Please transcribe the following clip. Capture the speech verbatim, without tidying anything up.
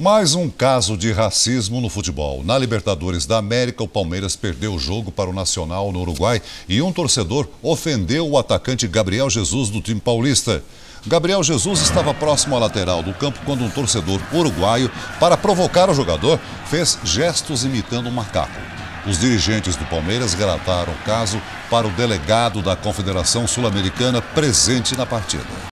Mais um caso de racismo no futebol. Na Libertadores da América, o Palmeiras perdeu o jogo para o Nacional no Uruguai e um torcedor ofendeu o atacante Gabriel Jesus do time paulista. Gabriel Jesus estava próximo à lateral do campo quando um torcedor uruguaio, para provocar o jogador, fez gestos imitando um macaco. Os dirigentes do Palmeiras relataram o caso para o delegado da Confederação Sul-Americana presente na partida.